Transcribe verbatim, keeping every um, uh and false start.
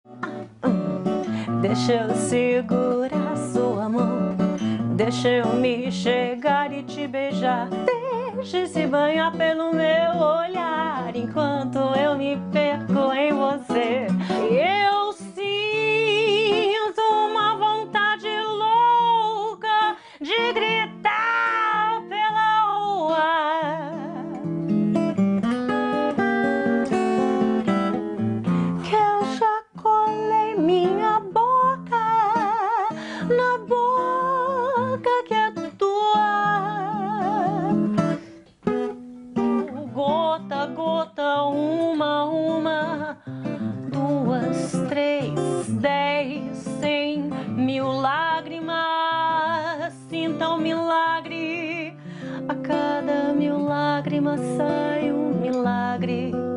Deixa eu segurar sua mão, deixa eu me chegar e te beijar. Deixe se banhar pelo meu olhar, enquanto eu me perco em você. Eu sinto uma vontade louca de gritar pela rua, que eu já colei minha boca na boca que é tua. Gota, gota, uma, uma, duas, três, dez, cem, mil lágrimas. Sinta um milagre, a cada mil lágrimas sai um milagre.